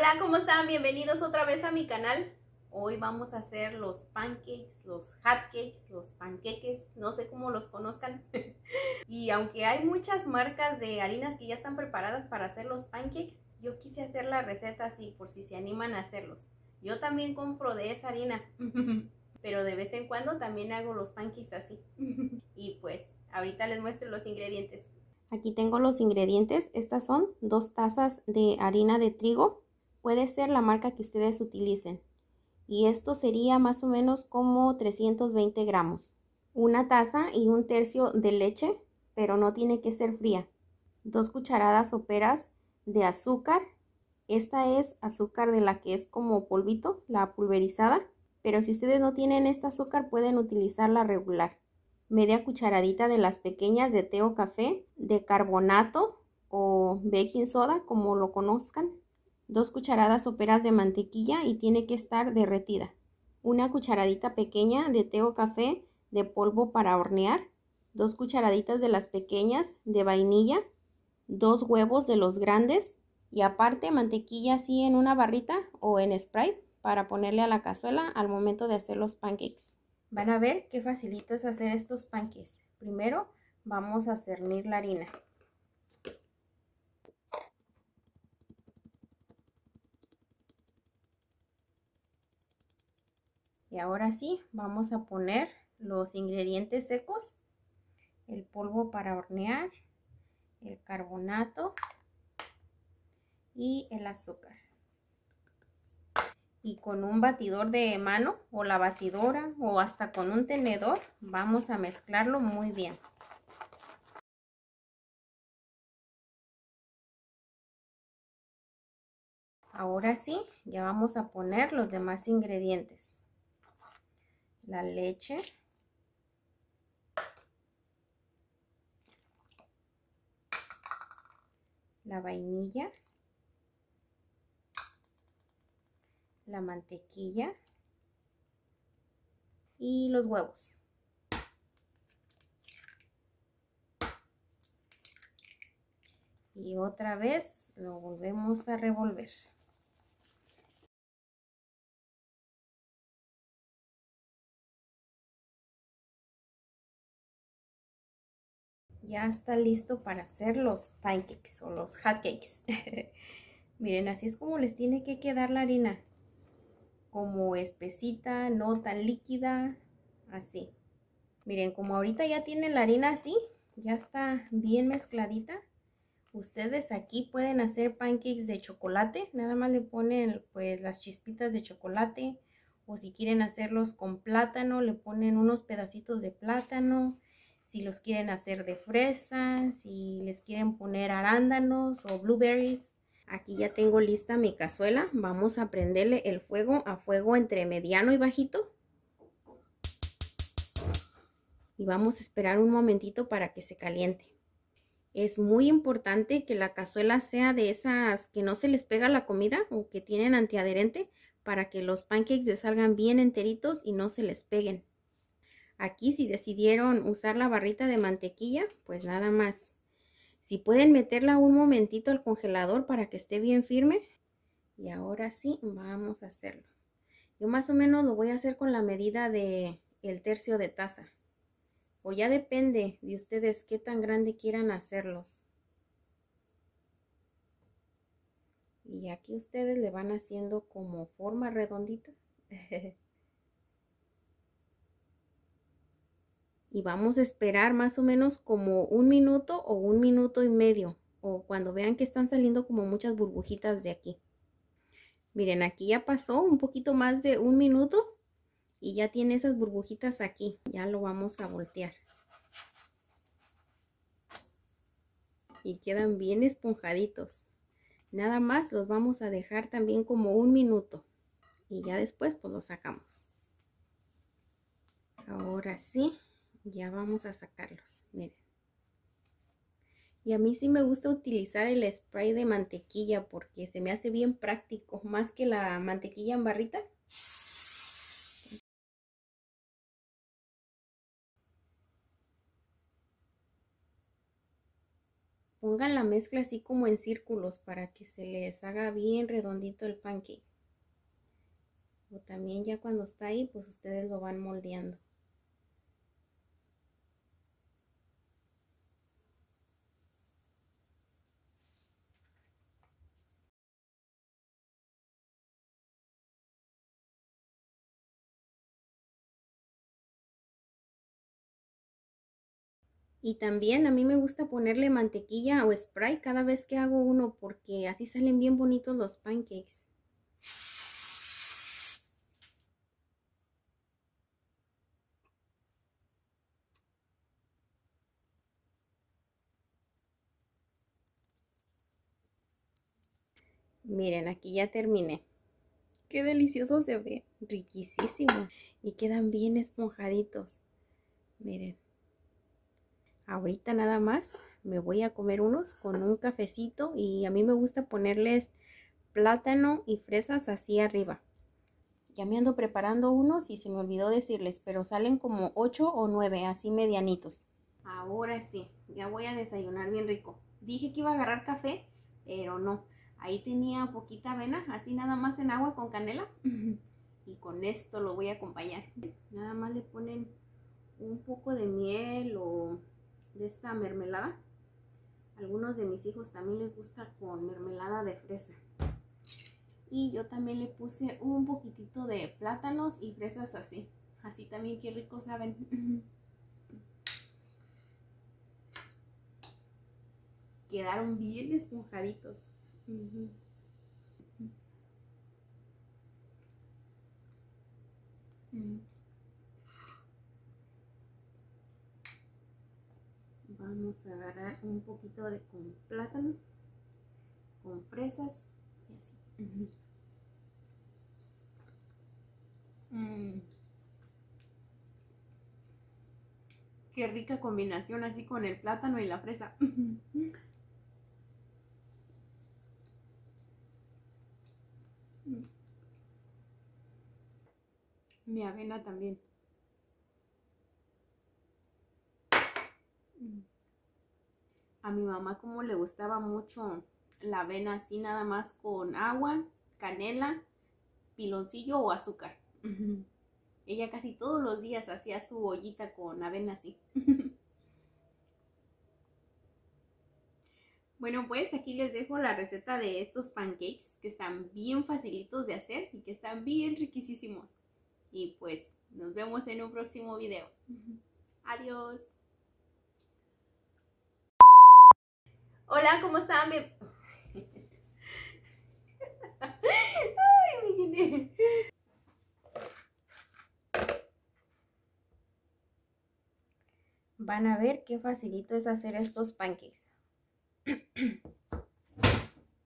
Hola, ¿cómo están? Bienvenidos otra vez a mi canal. Hoy vamos a hacer los pancakes, los hotcakes, los panqueques, no sé cómo los conozcan. Y aunque hay muchas marcas de harinas que ya están preparadas para hacer los pancakes, yo quise hacer la receta así por si se animan a hacerlos. Yo también compro de esa harina, pero de vez en cuando también hago los pancakes así. Y pues ahorita les muestro los ingredientes. Aquí tengo los ingredientes. Estas son 2 tazas de harina de trigo. Puede ser la marca que ustedes utilicen. Y esto sería más o menos como 320 gramos. 1 taza y 1/3 de leche, pero no tiene que ser fría. 2 cucharadas soperas de azúcar. Esta es azúcar de la que es como polvito, la pulverizada. Pero si ustedes no tienen esta azúcar, pueden utilizar la regular. Media cucharadita de las pequeñas de té o café, de carbonato o baking soda, como lo conozcan. 2 cucharadas soperas de mantequilla y tiene que estar derretida. 1 cucharadita pequeña de té o café de polvo para hornear. 2 cucharaditas de las pequeñas de vainilla. 2 huevos de los grandes. Y aparte mantequilla así en una barrita o en spray para ponerle a la cazuela al momento de hacer los pancakes. Van a ver qué facilito es hacer estos pancakes. Primero vamos a cernir la harina. Y ahora sí, vamos a poner los ingredientes secos, el polvo para hornear, el carbonato y el azúcar. Y con un batidor de mano o la batidora o hasta con un tenedor vamos a mezclarlo muy bien. Ahora sí, ya vamos a poner los demás ingredientes. La leche, la vainilla, la mantequilla y los huevos. Y otra vez lo volvemos a revolver. Ya está listo para hacer los pancakes o los hotcakes. Miren, así es como les tiene que quedar la harina. Como espesita, no tan líquida, así. Miren, como ahorita ya tienen la harina así, ya está bien mezcladita. Ustedes aquí pueden hacer pancakes de chocolate. Nada más le ponen pues las chispitas de chocolate. O si quieren hacerlos con plátano, le ponen unos pedacitos de plátano. Si los quieren hacer de fresa, si les quieren poner arándanos o blueberries. Aquí ya tengo lista mi cazuela. Vamos a prenderle el fuego a fuego entre mediano y bajito. Y vamos a esperar un momentito para que se caliente. Es muy importante que la cazuela sea de esas que no se les pega la comida o que tienen antiadherente para que los pancakes les salgan bien enteritos y no se les peguen. Aquí si decidieron usar la barrita de mantequilla, pues nada más. Si pueden meterla un momentito al congelador para que esté bien firme. Y ahora sí, vamos a hacerlo. Yo más o menos lo voy a hacer con la medida de el tercio de taza. O ya depende de ustedes qué tan grande quieran hacerlos. Y aquí ustedes le van haciendo como forma redondita. Y vamos a esperar más o menos como 1 minuto o 1 minuto y medio. O cuando vean que están saliendo como muchas burbujitas de aquí. Miren, aquí ya pasó un poquito más de 1 minuto. Y ya tiene esas burbujitas aquí. Ya lo vamos a voltear. Y quedan bien esponjaditos. Nada más los vamos a dejar también como 1 minuto. Y ya después pues los sacamos. Ahora sí, ya vamos a sacarlos. Miren. Y a mí sí me gusta utilizar el spray de mantequilla porque se me hace bien práctico. Más que la mantequilla en barrita. Pongan la mezcla así como en círculos para que se les haga bien redondito el pancake. O también ya cuando está ahí, pues ustedes lo van moldeando. Y también a mí me gusta ponerle mantequilla o spray cada vez que hago uno porque así salen bien bonitos los pancakes. Miren, aquí ya terminé. Qué delicioso se ve, riquísimo. Y quedan bien esponjaditos. Miren. Ahorita nada más me voy a comer unos con un cafecito y a mí me gusta ponerles plátano y fresas así arriba. Ya me ando preparando unos y se me olvidó decirles, pero salen como 8 o 9, así medianitos. Ahora sí, ya voy a desayunar bien rico. Dije que iba a agarrar café, pero no. Ahí tenía poquita avena, así nada más en agua con canela. Y con esto lo voy a acompañar. Nada más le ponen un poco de miel o de esta mermelada. Algunos de mis hijos también les gusta con mermelada de fresa. Y yo también le puse un poquitito de plátanos y fresas así. Así también qué rico saben. Quedaron bien esponjaditos. Vamos a agarrar un poquito de con plátano, con fresas y así. Qué rica combinación así con el plátano y la fresa. Mi avena también. A mi mamá como le gustaba mucho la avena así nada más con agua, canela, piloncillo o azúcar. Ella casi todos los días hacía su ollita con avena así. Bueno, pues aquí les dejo la receta de estos pancakes que están bien facilitos de hacer y que están bien riquísimos. Y pues nos vemos en un próximo video. Adiós. Hola, ¿cómo están? Ay, me Van a ver qué facilito es hacer estos pancakes.